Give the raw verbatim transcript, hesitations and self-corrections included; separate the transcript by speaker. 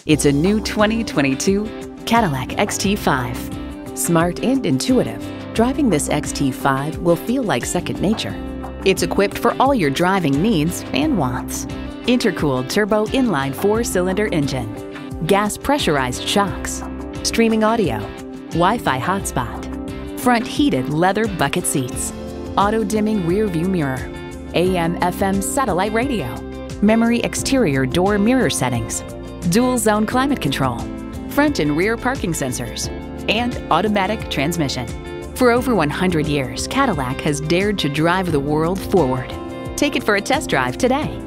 Speaker 1: It's a new twenty twenty-two Cadillac X T five. Smart and intuitive, driving this X T five will feel like second nature. It's equipped for all your driving needs and wants. Intercooled turbo inline four-cylinder engine, gas pressurized shocks, streaming audio, Wi-Fi hotspot, front heated leather bucket seats, auto-dimming rear view mirror, A M F M satellite radio, memory exterior door mirror settings, dual zone climate control, front and rear parking sensors, and automatic transmission. For over one hundred years, Cadillac has dared to drive the world forward. Take it for a test drive today.